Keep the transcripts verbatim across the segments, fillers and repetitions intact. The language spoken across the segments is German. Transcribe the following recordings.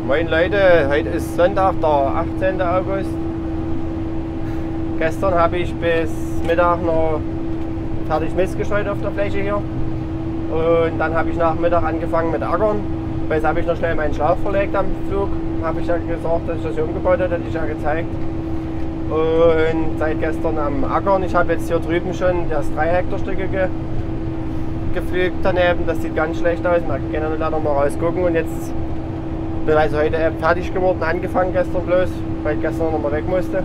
Moin Leute, heute ist Sonntag, der achtzehnte August. Gestern habe ich bis Mittag noch fertig Mist gestreut auf der Fläche hier. Und dann habe ich nach Mittag angefangen mit Ackern. Jetzt habe ich noch schnell meinen Schlauch verlegt am Flug. Habe ich ja gesagt, dass ich das hier umgebaut habe, hatte ich ja gezeigt. Und seit gestern am Ackern. Ich habe jetzt hier drüben schon das drei Hektar Stücke ge gepflügt daneben. Das sieht ganz schlecht aus. Man kann ja noch mal rausgucken. Und jetzt bin ich also heute fertig geworden, angefangen gestern bloß, weil ich gestern noch mal weg musste.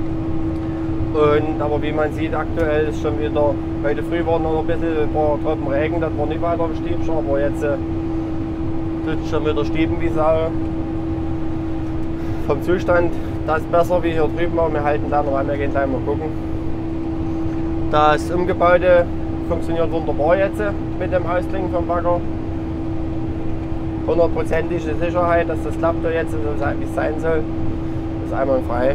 Und, aber wie man sieht, aktuell ist schon wieder, heute früh waren noch ein bisschen ein paar Tropfen Regen, das war nicht weiter Stiebchen, aber jetzt äh, tut schon wieder Stieben wie Sau. Vom Zustand, das ist besser wie hier drüben, aber wir halten da noch an, wir gehen gleich mal gucken. Das Umgebaute funktioniert wunderbar jetzt mit dem Ausklingen vom Bagger. Hundertprozentige Sicherheit, dass das klappt jetzt, so wie es sein soll. Das ist einwandfrei.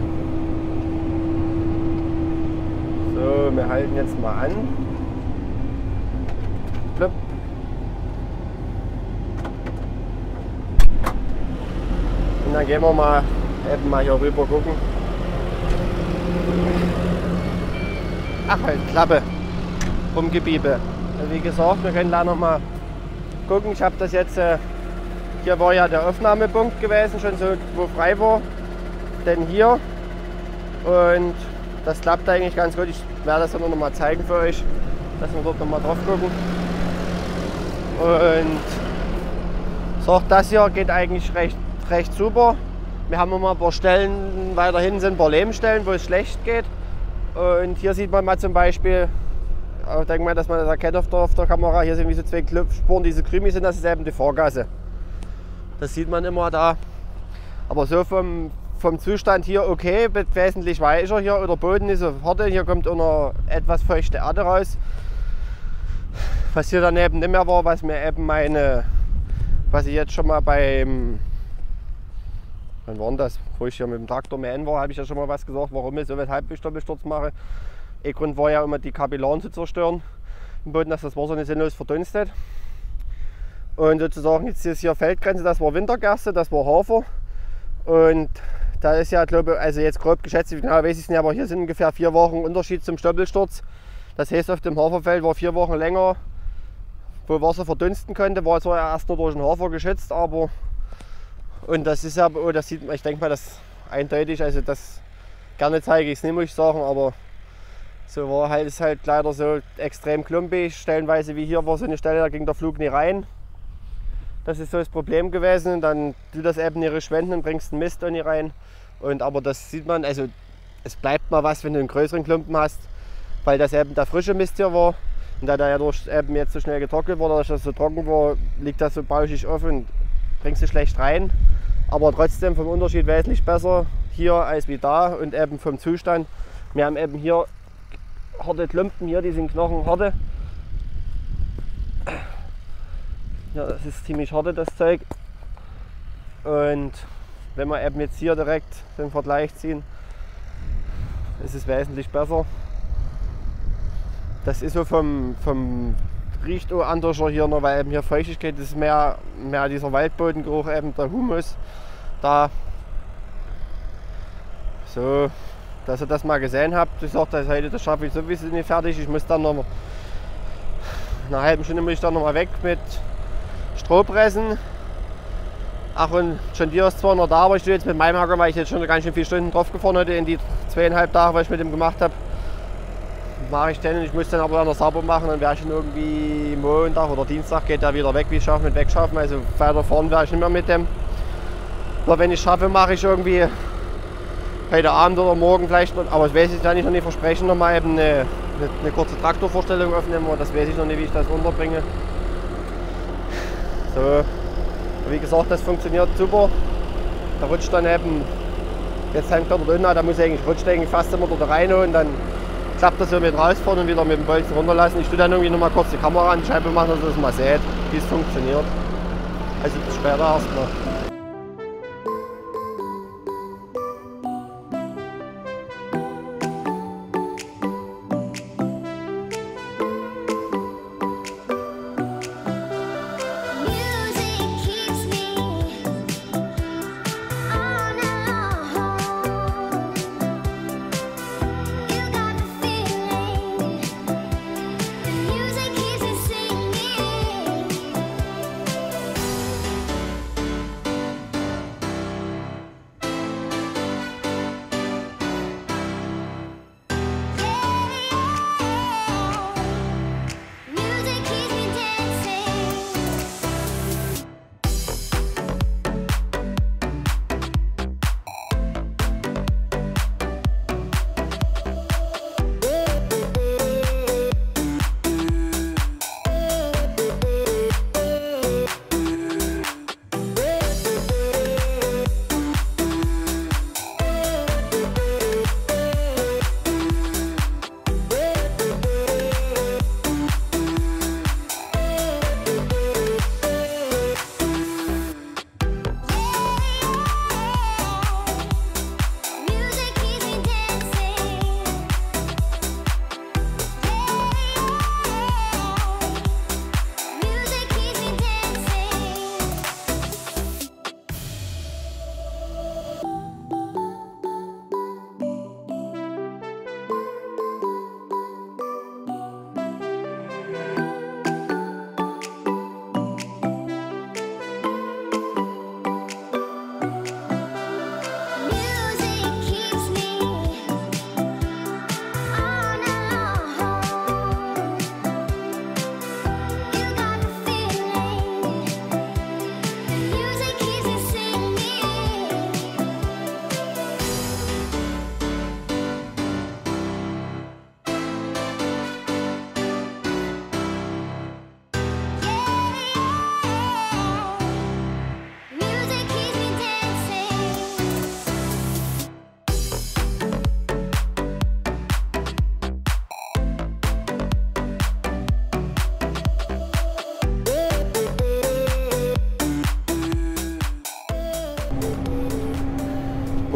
So, wir halten jetzt mal an. Plupp. Und dann gehen wir mal eben mal hier rüber gucken. Ach halt, Klappe. Rumgebiebe. Wie gesagt, wir können da noch mal gucken. Ich habe das jetzt. Äh, Hier war ja der Aufnahmepunkt gewesen, schon so, wo frei war. Denn hier. Und das klappt eigentlich ganz gut. Ich werde das dann noch mal zeigen für euch, dass wir dort noch mal drauf gucken. Und so, das hier geht eigentlich recht, recht super. Wir haben immer ein paar Stellen, weiter hinten sind ein paar Lehmstellen, wo es schlecht geht. Und hier sieht man mal zum Beispiel, ich denke mal, dass man das erkennt auf der, auf der Kamera, hier sind wie so zwei Spuren, diese Krümel sind, das ist eben die Vorgasse. Das sieht man immer da. Aber so vom, vom Zustand hier okay, wesentlich weicher hier oder Boden ist so hart. Hier kommt auch noch etwas feuchte Erde raus. Was hier daneben nicht mehr war, was mir eben meine, was ich jetzt schon mal beim, wann war das, wo ich hier mit dem Traktor mähen war, habe ich ja schon mal was gesagt, warum ich so weshalb ich Doppelsturz mache. Ein Grund war ja immer die Kapillaren zu zerstören im Boden, dass das Wasser nicht sinnlos verdunstet. Und sozusagen jetzt ist hier Feldgrenze, das war Wintergerste, das war Hafer. Und da ist ja, glaube ich, also jetzt grob geschätzt, genau weiß ich es nicht, aber hier sind ungefähr vier Wochen Unterschied zum Stoppelsturz. Das heißt, auf dem Haferfeld war vier Wochen länger, wo Wasser verdunsten konnte, war zwar erst nur durch den Hafer geschützt, aber und das ist ja, oh, das sieht man, ich denke mal, das eindeutig, also das gerne zeige ich es nicht, muss ich sagen, aber so war halt, ist halt leider so extrem klumpig, stellenweise wie hier war so eine Stelle, da ging der Flug nicht rein. Das ist so das Problem gewesen. Und dann du das eben nicht schwenden und bringst den Mist auch nicht rein. Und, aber das sieht man, also es bleibt mal was, wenn du einen größeren Klumpen hast, weil das eben der frische Mist hier war. Und da der ja durch eben jetzt so schnell getrocknet wurde, dass das so trocken war, liegt das so bauschig auf und bringst du schlecht rein. Aber trotzdem vom Unterschied wesentlich besser hier als wie da und eben vom Zustand. Wir haben eben hier harte Klumpen, hier die sind knochenharte. Ja, das ist ziemlich hart, das Zeug. Und wenn wir eben jetzt hier direkt den Vergleich ziehen, ist es wesentlich besser. Das ist so vom, vom riecht auch anders hier noch, weil eben hier Feuchtigkeit ist, mehr, mehr dieser Waldbodengeruch, eben der Humus. Da so, dass ihr das mal gesehen habt. Ich sagte, heute das schaffe ich sowieso nicht fertig. Ich muss dann noch mal, nach einer halben Stunde muss ich dann noch mal weg mit Strohpressen. Ach, und schon dir ist zwar noch da, aber ich tue jetzt mit meinem Hacker, weil ich jetzt schon ganz schön viele Stunden drauf gefahren hatte in die zweieinhalb Tage, was ich mit dem gemacht habe. Mache ich den, ich muss den aber dann noch sauber machen, dann werde ich ihn irgendwie Montag oder Dienstag geht er wieder weg, wie ich schaffe mit wegschaffen. Also weiter fahren werde ich nicht mehr mit dem. Aber wenn ich schaffe, mache ich irgendwie heute Abend oder morgen vielleicht noch, aber das weiß ich, kann ich noch nicht versprechen, noch mal eben eine, eine, eine kurze Traktorvorstellung aufnehmen, das weiß ich noch nicht, wie ich das unterbringe. So, wie gesagt, das funktioniert super. Da rutscht dann eben, jetzt hängt er drin, da muss ich eigentlich rutscht eigentlich fast immer dort rein und dann klappt das so mit rausfahren und wieder mit dem Bolzen runterlassen. Ich tue dann irgendwie noch mal kurz die Kamera an die Scheibe machen, dass ihr das mal seht, wie es funktioniert. Also bis später erstmal.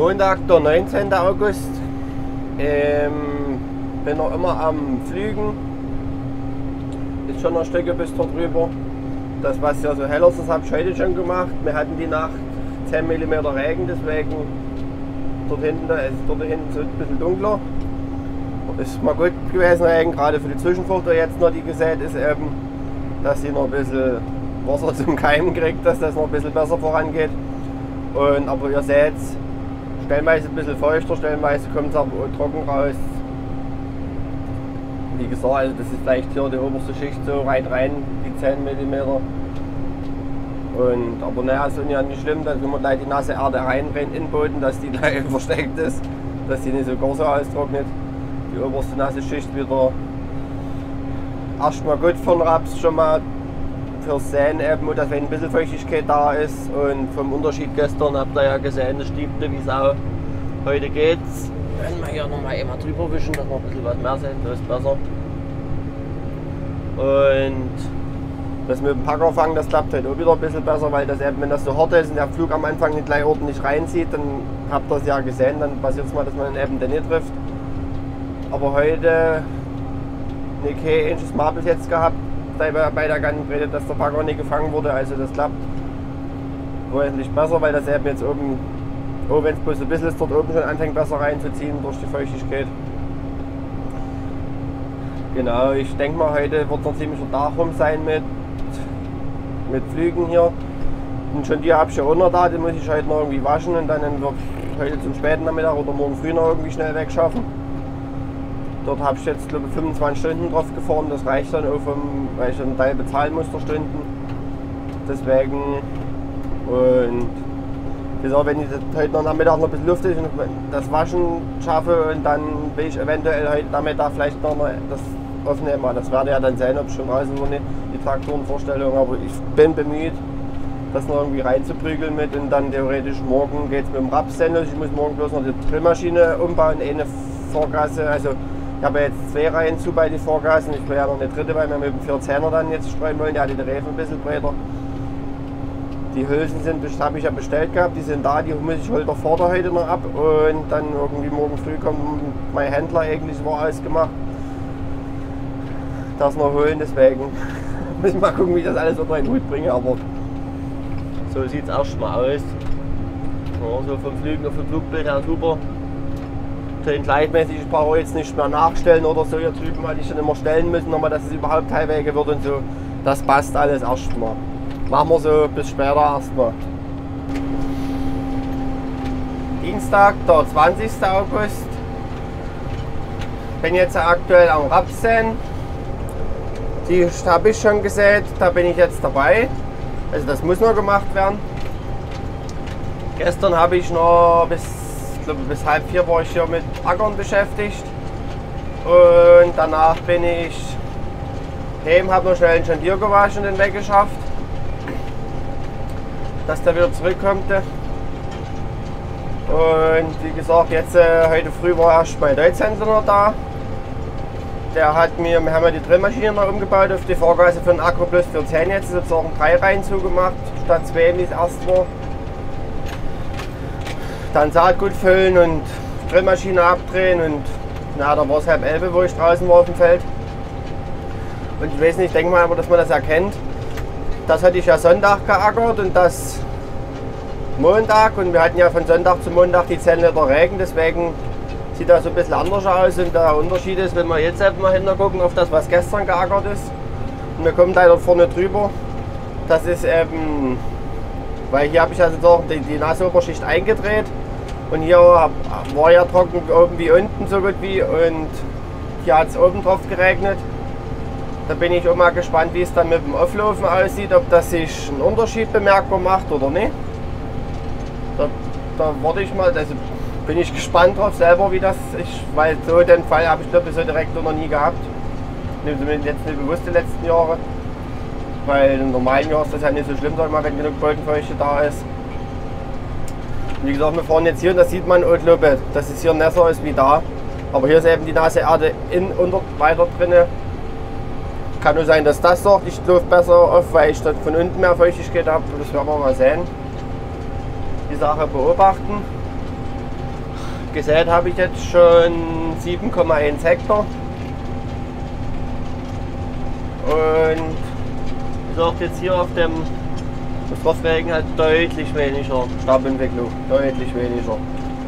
Montag, der neunzehnte August. Ähm, bin noch immer am Flügen. Ist schon ein Stück bis dort drüber. Das, was ja so heller ist, das habe ich heute schon gemacht. Wir hatten die Nacht zehn Millimeter Regen, deswegen dort hinten, also dort hinten so ein bisschen dunkler. Ist mal gut gewesen, Regen, gerade für die Zwischenfrucht, die jetzt noch die gesät ist, eben, dass sie noch ein bisschen Wasser zum Keimen kriegt, dass das noch ein bisschen besser vorangeht. Und, aber ihr seht, stellenweise ein bisschen feuchter, stellenweise kommt es aber trocken raus. Wie gesagt, also das ist vielleicht hier die oberste Schicht so weit rein, die zehn Millimeter. Und, aber naja, ist ja nicht schlimm, dass wenn man gleich die nasse Erde reinbrennt in den Boden, dass die gleich versteckt ist, dass die nicht so gar so austrocknet. Die oberste nasse Schicht wieder erstmal gut für den Raps, schon mal fürs Säen eben, dass wenn ein bisschen Feuchtigkeit da ist. Und vom Unterschied gestern habt ihr ja gesehen, das stiebte wie Sau. Heute geht's. Wenn wir hier nochmal einmal drüber wischen, dass wir ein bisschen was mehr sehen, das ist besser. Und das mit dem Packer fangen, das klappt heute auch wieder ein bisschen besser, weil das eben, wenn das so hart ist und der Flug am Anfang nicht gleich ordentlich reinzieht, dann habt ihr es ja gesehen, dann passiert es mal, dass man eben den nicht trifft. Aber heute nicht kein einziges Mal bis jetzt gehabt, bei der ganzen Rede, dass der Packer nicht gefangen wurde, also das klappt wesentlich besser, weil das eben jetzt oben, oh, wenn es bloß ein bisschen ist, dort oben schon anfängt besser reinzuziehen durch die Feuchtigkeit. Genau, ich denke mal, heute wird noch ziemlich ein Tag rum sein mit, mit Flügen hier. Und schon die habe ich ja auch noch da, die muss ich heute noch irgendwie waschen und dann wird heute zum späten Nachmittag oder morgen früh noch irgendwie schnell wegschaffen. Dort habe ich jetzt, glaube ich, fünfundzwanzig Stunden drauf gefahren, das reicht dann auch, vom, weil ich einen Teil bezahlen muss der Stunden. Deswegen, und wie gesagt, wenn ich heute noch Nachmittag noch ein bisschen Luft ist und das Waschen schaffe und dann will ich eventuell heute Nachmittag vielleicht noch mal das aufnehmen. Das werde ja dann sehen, ob es schon raus ist oder nicht, die Traktorenvorstellung. Aber ich bin bemüht, das noch irgendwie reinzuprügeln mit und dann theoretisch morgen geht es mit dem Raps los. Ich muss morgen bloß noch die Drillmaschine umbauen, eine Vorgasse. Also ich habe jetzt zwei Reihen zu bei den Vorgassen. Ich will ja noch eine dritte, weil wir mit dem vierzehner dann jetzt streuen wollen. Der hat die Reifen ein bisschen breiter. Die Hülsen sind, habe ich ja bestellt gehabt, die sind da, die muss ich heute Vater heute noch ab und dann irgendwie morgen früh kommt mein Händler, eigentlich war ausgemacht, das noch holen, deswegen muss ich mal gucken, wie ich das alles unter den Hut bringe, aber so sieht es erstmal aus. Ja, so vom Flügen auf dem Flugbild her super. Den gleichmäßig, ich brauche jetzt nicht mehr nachstellen oder so hier drüben, weil ich schon immer stellen müssen, nochmal, dass es überhaupt Teilwege wird und so, das passt alles erstmal. Machen wir so bis später erstmal. Dienstag, der zwanzigste August. Bin jetzt aktuell am Rapssäen. Die habe ich schon gesät, da bin ich jetzt dabei. Also das muss noch gemacht werden. Gestern habe ich noch bis, ich glaube, bis halb vier war ich hier mit Ackern beschäftigt. Und danach bin ich heim, habe noch schnell einen Jondier gewaschen und den weggeschafft, dass der wieder zurückkommt. Und wie gesagt, jetzt äh, heute früh war erst mein Deutschhändler noch da. Der hat mir, wir haben ja die Drillmaschine noch umgebaut auf die Fahrgase für den Agro Plus vierzehn, jetzt sozusagen drei Reihen zugemacht, statt zwei, wie es erst war. Dann Saatgut füllen und Drillmaschine abdrehen und na, da war es halb elf, wo ich draußen war auf dem Feld. Und ich weiß nicht, ich denke mal aber, dass man das erkennt. Das hatte ich ja Sonntag geackert und das Montag, und wir hatten ja von Sonntag zu Montag die zehn Liter Regen, deswegen sieht das so ein bisschen anders aus. Und der Unterschied ist, wenn wir jetzt mal hinter gucken auf das, was gestern geackert ist, und wir kommen leider vorne drüber, das ist eben, weil hier habe ich also die, die nasse Oberschicht eingedreht und hier war ja trocken oben wie unten so gut wie, und hier hat es oben drauf geregnet. Da bin ich auch mal gespannt, wie es dann mit dem Auflaufen aussieht, ob das sich einen Unterschied bemerkbar macht oder nicht. Da, da warte ich mal, also bin ich gespannt drauf selber, wie das ist, weil so den Fall habe ich glaube ich so direkt noch nie gehabt. Zumindest jetzt nicht bewusst die letzten Jahre. Weil im normalen Jahr ist das ja nicht so schlimm, sag ich mal, wenn genug Bolkenfeuchte da ist. Wie gesagt, wir fahren jetzt hier und das sieht man auch, glaube ich, dass es hier nässer ist wie da. Aber hier ist eben die nasse Erde in, unter, weiter drin. Kann nur sein, dass das doch nicht läuft besser auf, weil ich dort von unten mehr Feuchtigkeit habe. Das werden wir mal sehen. Die Sache beobachten. Gesät habe ich jetzt schon sieben Komma eins Hektar. Und wie gesagt, jetzt hier auf dem Dorfwegen hat deutlich weniger Stabentwicklung, deutlich weniger.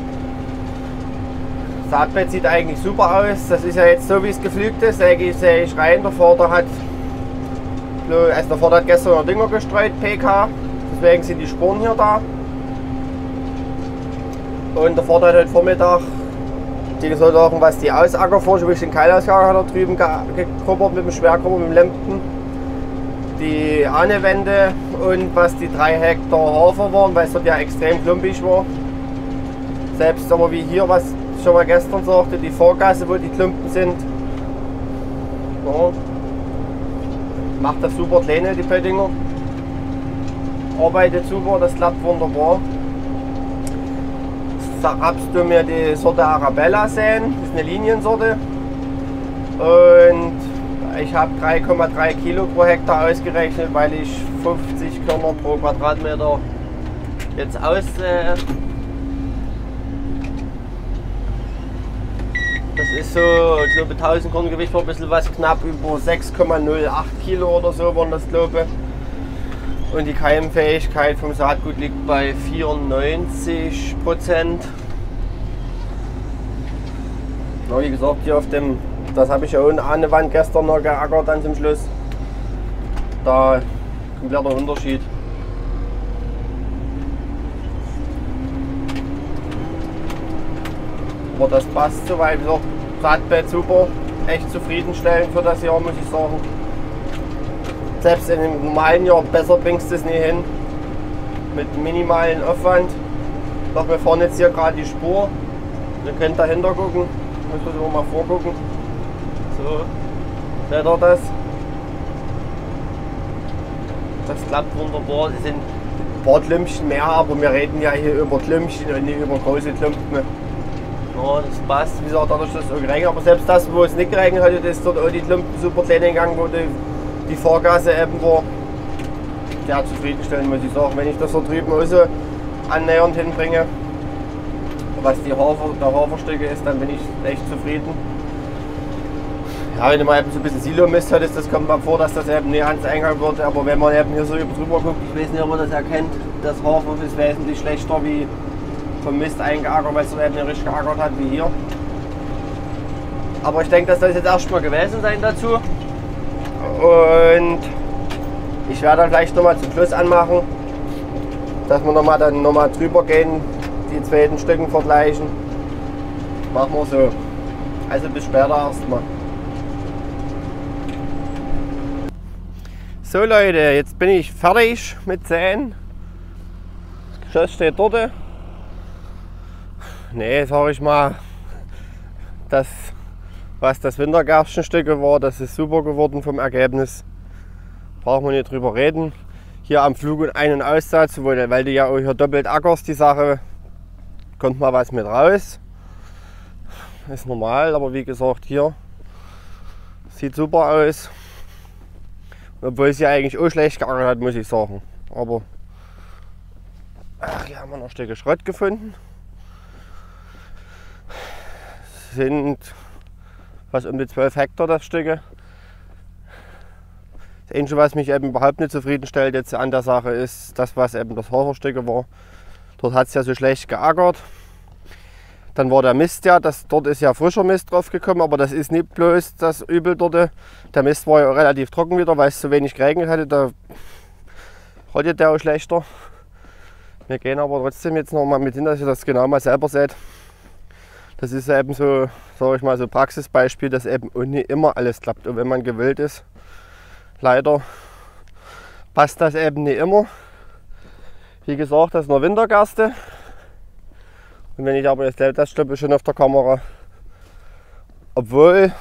Das Saatbett sieht eigentlich super aus. Das ist ja jetzt so, wie es gepflügt ist. Sehe ich rein. Der Vater hat, also der Vater hat gestern noch Dünger gestreut, P K. Deswegen sind die Spuren hier da. Und der Vater hat heute Vormittag die Sachen, was die Ausackerforschung, den Keilausgang hat er drüben gekuppert mit dem Schwerkupper, mit dem Lempen. Die Ahnewände und was die drei Hektar Hafer waren, weil es dort ja extrem klumpig war. Selbst aber wie hier, was ich schon mal gestern sagte, die Vorgasse, wo die Klumpen sind. Ja. Macht das super kleine, die Pöttinger. Arbeitet super, das klappt wunderbar. Habst du mir die Sorte Arabella sehen, das ist eine Liniensorte. Und ich habe drei Komma drei Kilo pro Hektar ausgerechnet, weil ich fünfzig Körner pro Quadratmeter jetzt aus. Äh, das ist so, ich glaube, tausend Korn Gewicht war ein bisschen was knapp über sechs Komma null acht Kilo oder so waren das, glaube ich. Und die Keimfähigkeit vom Saatgut liegt bei vierundneunzig Prozent. Ja, wie gesagt, hier auf dem, das habe ich ja ohne an der Wand gestern noch geackert dann zum Schluss. Da kompletter Unterschied. Aber das passt soweit. Wie gesagt, Saatbett super, echt zufriedenstellend für das Jahr, muss ich sagen. Selbst in einem normalen Jahr besser bringst du es nie hin. Mit minimalen Aufwand. Doch wir fahren jetzt hier gerade die Spur. Ihr könnt dahinter gucken. Ich muss das mal vorgucken. So, seht ihr das? Das klappt wunderbar. Es sind ein paar Klümpchen mehr, aber wir reden ja hier über Klümpchen und nicht über große Klumpen. Ja, das passt. Wie gesagt, dadurch, dass es auch geregnet hat. Aber selbst das, wo es nicht geregnet hat, ist dort auch die Klumpen super klein gegangen, wo die die Vorgase eben war. Sehr zufriedenstellend, muss ich sagen. Wenn ich das da drüben auch so annähernd hinbringe, was die Hafer, der Haferstücke ist, dann bin ich echt zufrieden. Ja, wenn man eben so ein bisschen Silo-Mist hat, ist, das kommt mal vor, dass das eben nicht ans Eingang wird. Aber wenn man eben hier so drüber guckt, ich weiß nicht, ob man das erkennt, das Hafer ist wesentlich schlechter wie vom Mist eingeackert, weil es eben nicht richtig geackert hat wie hier. Aber ich denke, das soll jetzt erstmal gewesen sein dazu. Und ich werde dann vielleicht noch mal zum Schluss anmachen, dass wir noch mal dann noch mal drüber gehen, die zweiten Stücken vergleichen. Machen wir so. Also bis später erstmal. So Leute, jetzt bin ich fertig mit Säen. Das Geschoss steht dort. Ne, sag ich mal, das was das Wintergerstenstücke war, das ist super geworden vom Ergebnis. Brauchen wir nicht drüber reden. Hier am Flug und Ein- und Aussatz, weil du ja auch hier doppelt ackerst, die Sache, kommt mal was mit raus. Ist normal, aber wie gesagt, hier sieht super aus. Obwohl es ja eigentlich auch schlecht geackert hat, muss ich sagen. Aber ach, hier haben wir noch Stücke Schrott gefunden. Sind was um die zwölf Hektar das Stücke. Das Einzige, was mich eben überhaupt nicht zufriedenstellt jetzt an der Sache, ist das, was eben das Haferstücke war. Dort hat es ja so schlecht geackert. Dann war der Mist ja, das, dort ist ja frischer Mist drauf gekommen, aber das ist nicht bloß das Übel dort. Der Mist war ja relativ trocken wieder, weil es so wenig geregnet hatte. Da rottet der auch schlechter. Wir gehen aber trotzdem jetzt noch mal mit hin, dass ihr das genau mal selber seht. Das ist eben so, sage ich mal, so Praxisbeispiel, dass eben nicht immer alles klappt. Und wenn man gewillt ist, leider passt das eben nicht immer. Wie gesagt, das ist eine Wintergerste. Und wenn ich aber jetzt das stoppe schon auf der Kamera. Obwohl,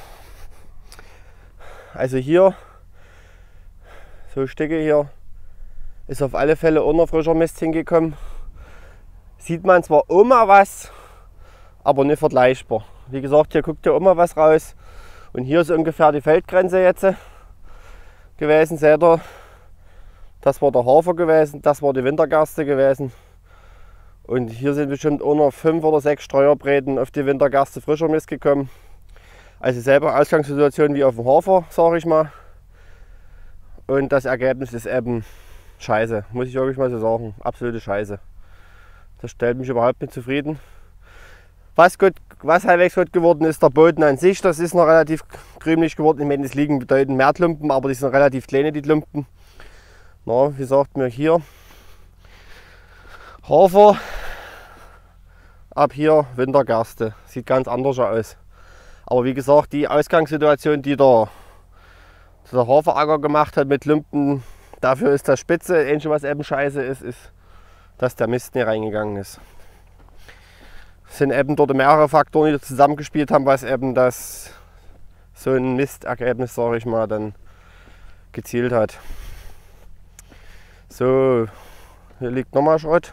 also hier, so Stücke hier, ist auf alle Fälle ohne frischer Mist hingekommen. Sieht man zwar auch mal was, aber nicht vergleichbar. Wie gesagt, hier guckt ja immer was raus. Und hier ist ungefähr die Feldgrenze jetzt gewesen, seht ihr. Das war der Hafer gewesen, das war die Wintergerste gewesen. Und hier sind bestimmt auch noch fünf oder sechs Streuerbräten auf die Wintergerste frischer Mist gekommen. Also selber Ausgangssituation wie auf dem Hafer, sage ich mal. Und das Ergebnis ist eben scheiße, muss ich wirklich mal so sagen. Absolute Scheiße. Das stellt mich überhaupt nicht zufrieden. Was, gut, was halbwegs gut geworden ist, der Boden an sich, das ist noch relativ krümelig geworden. Ich meine, es liegen bedeutend mehr Klumpen, aber die sind relativ kleine, die Klumpen. Na, wie sagt mir hier, Hafer, ab hier Wintergerste. Sieht ganz anders aus. Aber wie gesagt, die Ausgangssituation, die der, der Haferacker gemacht hat mit Klumpen, dafür ist das spitze. Das Einzige, was eben scheiße ist, ist, dass der Mist nicht reingegangen ist. Es sind eben dort mehrere Faktoren, die zusammengespielt haben, was eben das so ein Mistergebnis, sage ich mal, dann gezielt hat. So, hier liegt nochmal Schrott.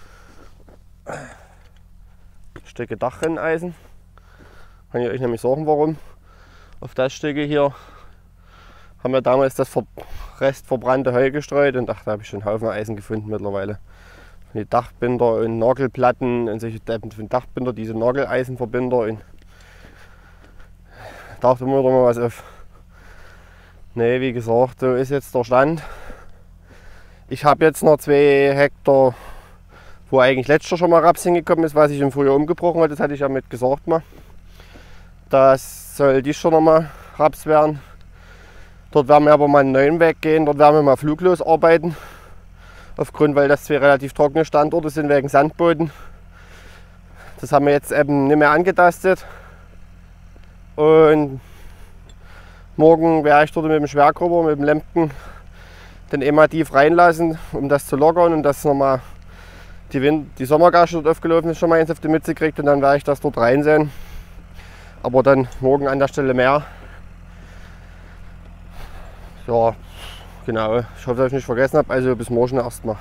Stücke Dachrinneisen. Kann ich euch nämlich sagen, warum. Auf das Stücke hier haben wir damals das Rest verbrannte Heu gestreut und ach, da habe ich schon einen Haufen Eisen gefunden mittlerweile. Die Dachbinder und Nagelplatten und solche Dachbinder, diese Nageleisenverbinder. Und da dachte mir mal was auf. Ne, wie gesagt, so ist jetzt der Stand. Ich habe jetzt noch zwei Hektar, wo eigentlich letztes Jahr schon mal Raps hingekommen ist, was ich im Frühjahr umgebrochen habe. Das hatte ich ja mit gesagt mal. Das soll dies schon noch mal Raps werden. Dort werden wir aber mal einen neuen Weg gehen. Dort werden wir mal fluglos arbeiten. Aufgrund, weil das zwei relativ trockene Standorte sind wegen Sandboden. Das haben wir jetzt eben nicht mehr angetastet. Und morgen werde ich dort mit dem Schwergrubber, mit dem Lemken, den E M A tief reinlassen, um das zu lockern und dass nochmal die, Wind die Sommergasche dort aufgelaufen ist, schon mal eins auf die Mütze kriegt und dann werde ich das dort reinsehen. Aber dann morgen an der Stelle mehr. Ja, genau. Ich hoffe, dass ich nicht vergessen habe. Also bis morgen erstmal.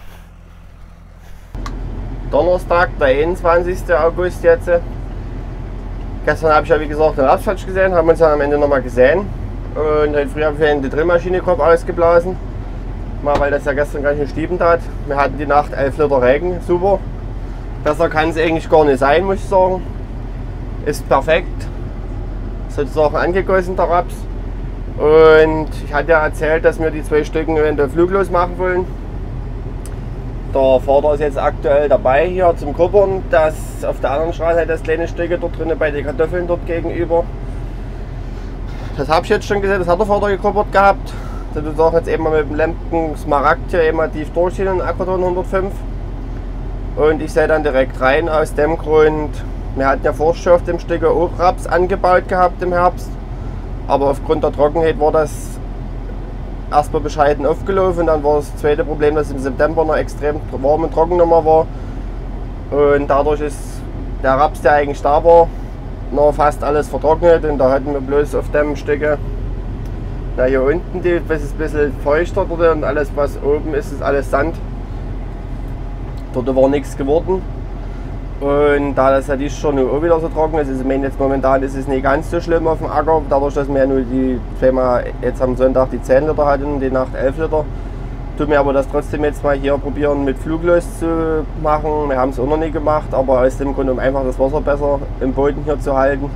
Donnerstag, der einundzwanzigste August jetzt. Gestern habe ich ja wie gesagt den Rapsfatsch gesehen, haben uns dann am Ende nochmal gesehen. Und heute früh habe ich die Drillmaschine grob ausgeblasen. Mal weil das ja gestern gar nicht stieben hat. Wir hatten die Nacht elf Liter Regen, super. Besser kann es eigentlich gar nicht sein, muss ich sagen. Ist perfekt. Sozusagen angegossen der Raps. Und ich hatte ja erzählt, dass wir die zwei Stücken eventuell fluglos machen wollen. Der Vater ist jetzt aktuell dabei hier zum Kuppern. Das auf der anderen Straße hat das kleine Stücke dort drin bei den Kartoffeln dort gegenüber. Das habe ich jetzt schon gesehen, das hat der Vater gekuppert gehabt. Das ist auch jetzt eben mal mit dem Lemken Smaragd hier eben mal tief durchziehen in Aquaton hundertfünf. Und ich sehe dann direkt rein aus dem Grund, wir hatten ja vorher schon auf dem Stück auch Raps angebaut gehabt im Herbst. Aber aufgrund der Trockenheit war das erstmal bescheiden aufgelaufen. Und dann war das zweite Problem, dass es im September noch extrem warm und trocken nochmal war. Und dadurch ist der Raps, der eigentlich da war, noch fast alles vertrocknet. Und da hatten wir bloß auf dem Stück, na hier unten, die, das ist ein bisschen feuchter dort und alles was oben ist, ist alles Sand. Dort war nichts geworden. Und da das ja dies schon auch wieder so trocken ist, ist ich meine, jetzt momentan ist es nicht ganz so schlimm auf dem Acker. Dadurch, dass wir ja nur die zweimal jetzt am Sonntag die zehn Liter hatten, die Nacht elf Liter, tun wir aber das trotzdem jetzt mal hier probieren mit fluglos zu machen. Wir haben es auch noch nie gemacht, aber aus dem Grund, um einfach das Wasser besser im Boden hier zu halten.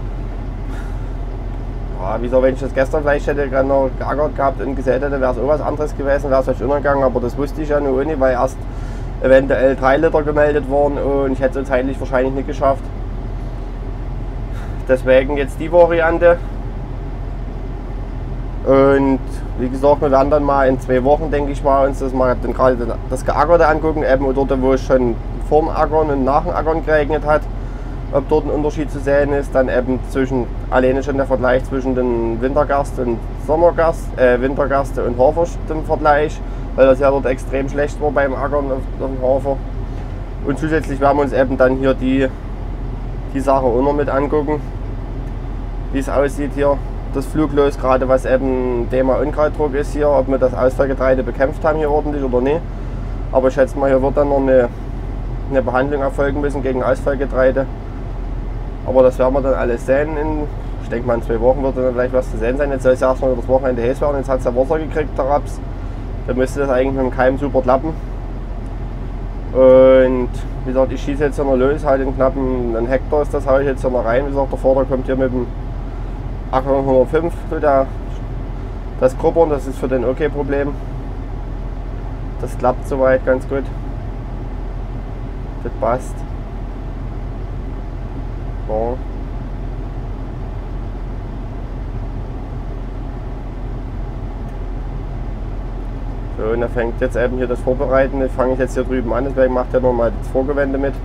Ja, wieso, wenn ich das gestern vielleicht hätte noch geackert gehabt und gesät hätte, wäre es auch was anderes gewesen, wäre es vielleicht untergegangen, aber das wusste ich ja nur nicht, weil erst eventuell drei Liter gemeldet worden und ich hätte es zeitlich wahrscheinlich nicht geschafft. Deswegen jetzt die Variante. Und wie gesagt, wir werden dann mal in zwei Wochen, denke ich mal, uns das mal dann gerade das Geackerte angucken, eben dort, wo es schon vorm Ackern und nach dem Ackern geregnet hat, ob dort ein Unterschied zu sehen ist. Dann eben zwischen alleine schon der Vergleich zwischen den Wintergerste und Sommergerste, äh, Wintergerste und Hafer im Vergleich, weil das ja dort extrem schlecht war beim Ackern auf, auf dem Hafer. Und zusätzlich werden wir uns eben dann hier die, die Sache auch noch mit angucken, wie es aussieht hier, das Fluglos, gerade was eben Thema Unkrautdruck ist hier, ob wir das Ausfallgetreide bekämpft haben hier ordentlich oder nicht. Aber ich schätze mal, hier wird dann noch eine, eine Behandlung erfolgen müssen gegen Ausfallgetreide. Aber das werden wir dann alles sehen. In, ich denke mal in zwei Wochen wird dann vielleicht was zu sehen sein. Jetzt soll es erstmal das Wochenende heiß werden, jetzt hat es ja Wasser gekriegt, der Raps. Dann müsste das eigentlich mit dem Keim super klappen. Und wie gesagt, ich schieße jetzt noch los, halt in knapp einen Hektar ist das, haue ich jetzt noch rein. Wie gesagt, der Vorder kommt hier mit dem Acker hundertfünf, so der, das Grubbern, das ist für den okay Problem. Das klappt soweit ganz gut. Das passt. Ja. So, und er fängt jetzt eben hier das Vorbereiten. Das fange ich jetzt hier drüben an, deswegen macht er nochmal das Vorgewende mit.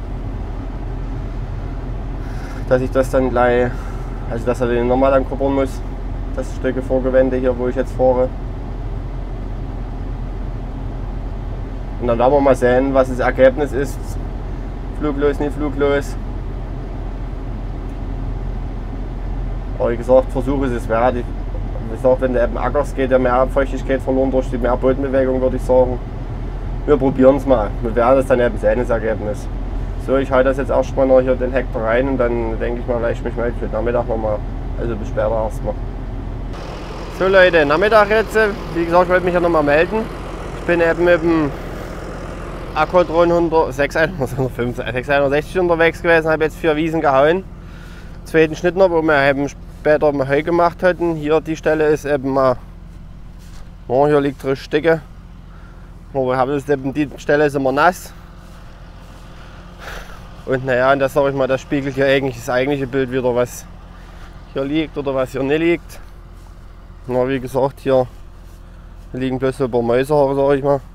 Dass ich das dann gleich, also dass er den nochmal dann kuppern muss. Das Stücke Vorgewende hier, wo ich jetzt fahre. Und dann werden wir mal sehen, was das Ergebnis ist. Fluglos, nicht fluglos. Aber wie gesagt, Versuch ist es wert. Wie gesagt, wenn der eben Ackers geht, der mehr Feuchtigkeit verloren durch die mehr Bodenbewegung, würde ich sagen. Wir probieren es mal. Wir werden es dann eben sehen, das Ergebnis. So, ich halte das jetzt erstmal noch hier den Hektar rein und dann denke ich mal, vielleicht mich melde heute Nachmittag nochmal. Also bis später erstmal. So Leute, Nachmittag jetzt. Wie gesagt, ich wollte mich ja nochmal melden. Ich bin eben mit dem Akkordron sechshundertsechzig unterwegs gewesen, habe jetzt vier Wiesen gehauen. Zweiten Schnitt noch, wo wir eben später mal Heu gemacht hatten. Hier die Stelle ist eben mal, oh, hier liegt drin Stücke. Wir haben das eben, die Stelle ist immer nass. Und naja, und das sage ich mal, das spiegelt hier eigentlich das eigentliche Bild wieder, was hier liegt oder was hier nicht liegt. Na, wie gesagt, hier liegen bloß so ein paar Mäusehaare, sage ich mal.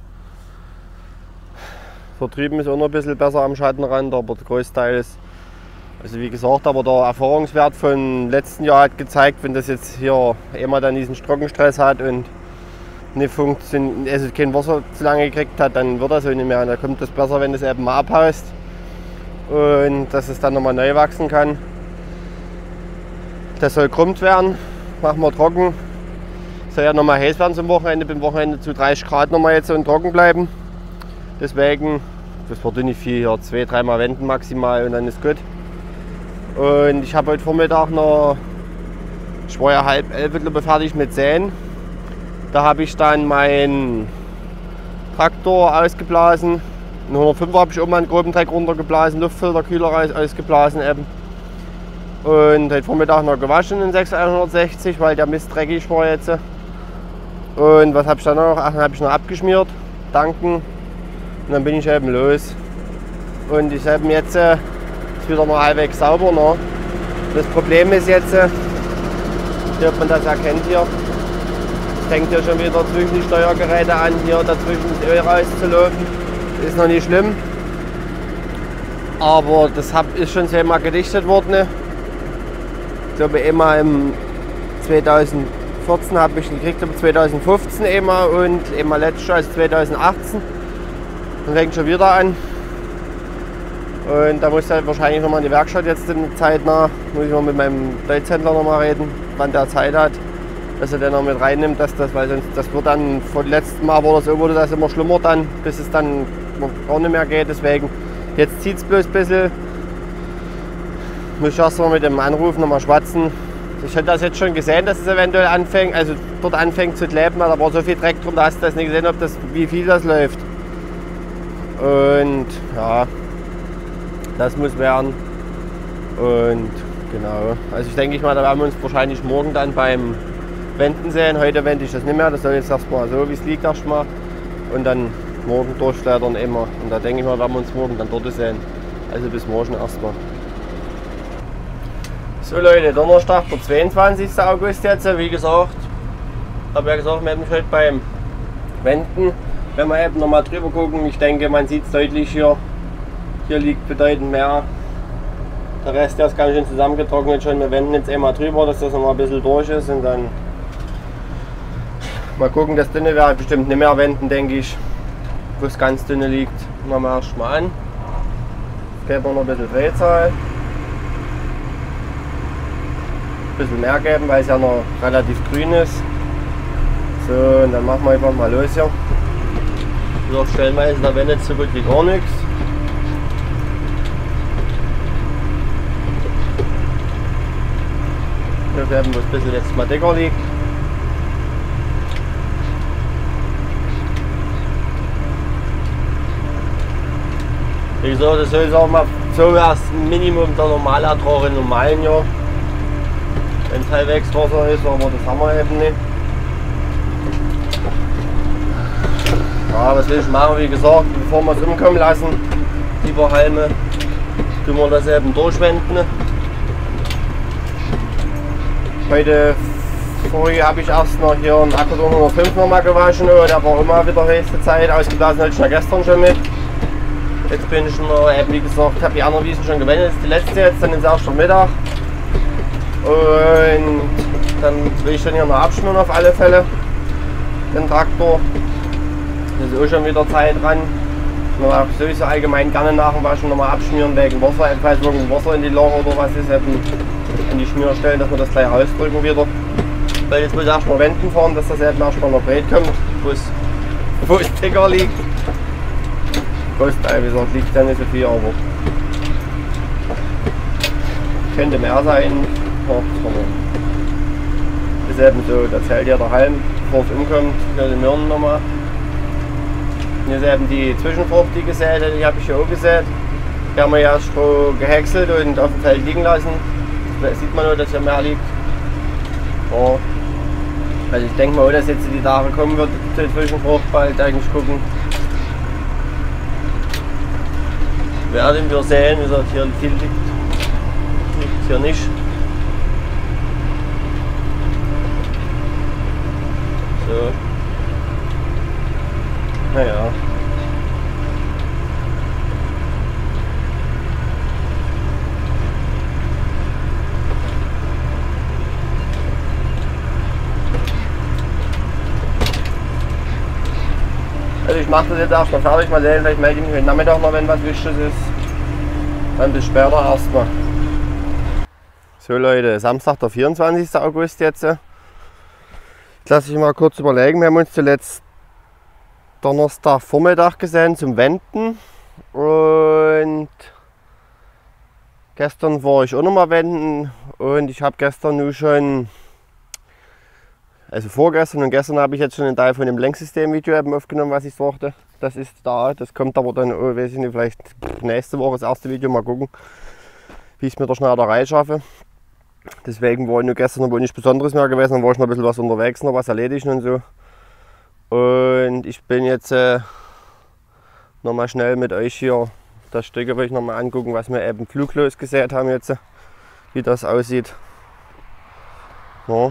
Da drüben ist auch noch ein bisschen besser am Schattenrand, aber der Großteil ist, also wie gesagt, aber der Erfahrungswert von letzten Jahr hat gezeigt, wenn das jetzt hier einmal dann diesen Trockenstress hat und nicht funktioniert, also kein Wasser zu lange gekriegt hat, dann wird das so nicht mehr. Und da kommt das besser, wenn das eben mal abhaust und dass es dann nochmal neu wachsen kann. Das soll krummt werden, machen wir trocken. Soll ja nochmal heiß werden zum Wochenende, beim Wochenende zu dreißig Grad nochmal jetzt und trocken bleiben. Deswegen, das wird nicht viel, hier zwei, dreimal wenden maximal und dann ist gut. Und ich habe heute Vormittag noch, ich war ja halb elf glaube ich, fertig mit Säen. Da habe ich dann meinen Traktor ausgeblasen. Den hundertfünfer habe ich oben einen groben Dreck runtergeblasen, Luftfilter, Kühler ausgeblasen eben. Und heute Vormittag noch gewaschen in sechshundertsechzig, weil der Mist dreckig war jetzt. Und was habe ich dann noch? Ach, dann habe ich noch abgeschmiert, tanken. Und dann bin ich eben los. Und ich habe jetzt äh, ist wieder noch halbwegs sauber. Ne? Das Problem ist jetzt, äh, hier, ob man das erkennt hier, es fängt hier schon wieder zwischen die Steuergeräte an, hier dazwischen das Öl rauszulaufen. Das ist noch nicht schlimm. Aber das hab, ist schon zweimal gedichtet worden. Ne? Ich glaube einmal im zweitausendvierzehn habe ich ihn gekriegt, aber zweitausendfünfzehn einmal und einmal letztes Jahr, also zweitausendachtzehn. Dann fängt schon wieder an. Und da muss halt wahrscheinlich noch mal in die Werkstatt jetzt in der Zeit nach. Muss ich mal mit meinem Deutschhändler noch mal reden, wann der Zeit hat, dass er den noch mit reinnimmt, dass das, weil sonst das wird dann von letzten Mal wurde so wurde das immer schlimmer dann, bis es dann gar nicht mehr geht. Deswegen jetzt zieht es bloß ein bisschen. Muss ich erst mal mit dem Anruf noch mal schwatzen. Ich hätte das jetzt schon gesehen, dass es eventuell anfängt, also dort anfängt zu kleben, da war so viel Dreck drum, da hast du das nicht gesehen, ob das, wie viel das läuft. Und ja, das muss werden. Und genau, also ich denke ich mal, da werden wir uns wahrscheinlich morgen dann beim Wenden sehen. Heute wende ich das nicht mehr, das soll jetzt erstmal so, wie es liegt erstmal. Und dann morgen durchschleudern immer. Und da denke ich mal, werden wir uns morgen dann dort sehen. Also bis morgen erstmal. So Leute, Donnerstag, der zweiundzwanzigste August jetzt, wie gesagt. Habe ja gesagt, wir haben mich heute beim Wenden. Wenn wir eben nochmal drüber gucken, ich denke, man sieht es deutlich hier. Hier liegt bedeutend mehr. Der Rest der ist ganz schön zusammengetrocknet schon. Wir wenden jetzt einmal drüber, dass das nochmal ein bisschen durch ist und dann mal gucken, das dünne werde ich bestimmt nicht mehr wenden, denke ich. Wo es ganz dünne liegt, machen wir erstmal an. Jetzt geben wir noch ein bisschen Drehzahl. Ein bisschen mehr geben, weil es ja noch relativ grün ist. So, und dann machen wir einfach mal los hier. So, stellenweise da wendet so gut wie gar nichts. Hier werden, wo es ein bisschen jetzt mal dicker liegt. Wie gesagt, das soll sagen wir so erst ein Minimum der Normalertrag im normalen Jahr. Wenn es halbwegs Wasser ist, aber das haben wir eben nicht. Ja, was will ich machen? Wie gesagt, bevor wir es umkommen lassen, die paar Halme, tun wir das eben durchwenden. Heute früh habe ich erst noch hier einen Akku hundertfünf nochmal gewaschen, der war immer wieder höchste Zeit, ausgeblasen hatte ich ja gestern schon mit. Jetzt bin ich noch, eben wie gesagt, habe die anderen Wiesen schon gewendet, das ist die letzte jetzt, dann ist erst der Mittag. Und dann will ich dann hier noch abschmieren auf alle Fälle, den Traktor. Das ist auch schon wieder Zeit dran. Man sowieso allgemein gerne nach dem Waschen nochmal abschmieren wegen Wasser, falls irgendwo Wasser in die Loch oder was ist, eben in die Schmierstellen, dass wir das gleich rausdrücken wieder. Weil jetzt muss ich erstmal wenden fahren, dass das eben erstmal noch breit kommt, wo es, wo es dicker liegt. Kostet, wie gesagt, liegt ja nicht so viel, aber könnte mehr sein. Ja, ist eben so, da zählt ja der Halm, bevor es umkommt, für die Möhren nochmal. Hier ist eben die Zwischenfrucht, die gesät, die habe ich hier auch gesät. Die haben wir ja erst gehäckselt und auf dem Feld liegen lassen. Da sieht man nur, dass hier mehr liegt. Ja. Also ich denke mal, dass jetzt die Tage kommen wird, die Zwischenfrucht bald eigentlich gucken. Werden wir sehen, wie gesagt, hier viel liegt, liegt hier nicht. So. Naja. Also ich mache das jetzt erstmal fertig, mal sehen, vielleicht melde ich mich heute Nachmittag noch, wenn was Wichtiges ist. Dann bis später erstmal. So Leute, Samstag der vierundzwanzigste August jetzt. Jetzt lasse ich mal kurz überlegen, wir haben uns zuletzt Donnerstag Vormittag gesehen zum Wenden und gestern war ich auch noch mal wenden und ich habe gestern nur schon, also vorgestern und gestern habe ich jetzt schon einen Teil von dem Lenksystem-Video eben aufgenommen, was ich sagte. Das ist da, das kommt aber dann, oh, weiß ich nicht, vielleicht nächste Woche das erste Video, mal gucken, wie ich es mit der Schneiderei schaffe. Deswegen war ich nur gestern noch nichts Besonderes mehr gewesen, dann war ich noch ein bisschen was unterwegs, noch was erledigen und so. Und ich bin jetzt äh, noch mal schnell mit euch hier das Stück will ich noch mal angucken, was wir eben fluglos gesät haben jetzt, wie das aussieht. Ja.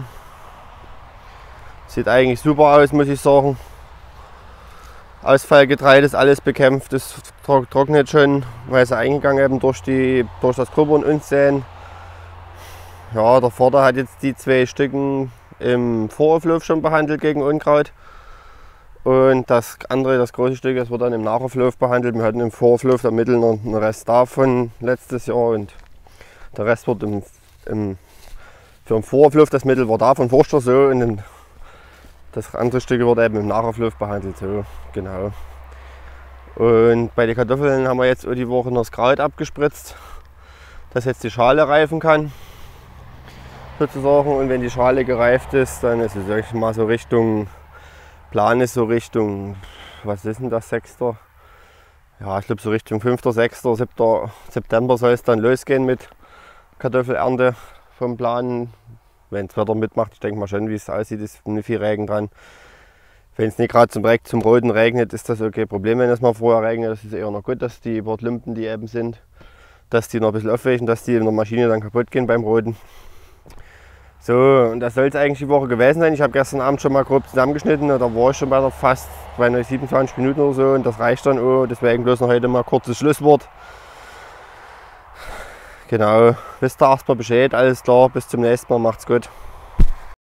Sieht eigentlich super aus, muss ich sagen. Ausfallgetreide ist alles bekämpft, das trocknet schon, weil sie eingegangen eben durch, die, durch das Kuppern und Säen. Ja, der Vater hat jetzt die zwei Stücken im Vorauflauf schon behandelt gegen Unkraut. Und das andere, das große Stück, das wird dann im Nachauflauf behandelt. Wir hatten im Vorauflauf der Mittel noch einen Rest davon letztes Jahr und der Rest wird im, im, für den Vorauflauf, das Mittel war da von Forster so und im, das andere Stück wird eben im Nachauflauf behandelt. So, genau. Und bei den Kartoffeln haben wir jetzt die Woche noch das Kraut abgespritzt, dass jetzt die Schale reifen kann. Sozusagen. Und wenn die Schale gereift ist, dann ist es sag ich mal so Richtung, Plan ist so Richtung, was ist denn das, sechster Ja, ich glaube so Richtung fünfter sechster siebter September soll es dann losgehen mit Kartoffelernte vom Plan. Wenn das Wetter mitmacht, ich denke mal schon, wie es aussieht, ist nicht viel Regen dran. Wenn es nicht gerade zum, zum Roten regnet, ist das okay Problem, wenn es mal vorher regnet. Das ist eher noch gut, dass die Wortlümpen, die eben sind, dass die noch ein bisschen aufweichen, dass die in der Maschine dann kaputt gehen beim Roten. So, und das soll es eigentlich die Woche gewesen sein. Ich habe gestern Abend schon mal grob zusammengeschnitten, da war ich schon bei der fast bei siebenundzwanzig Minuten oder so und das reicht dann auch. Deswegen bloß noch heute mal kurzes Schlusswort. Genau, wisst ihr erstmal Bescheid, alles klar, bis zum nächsten Mal, macht's gut.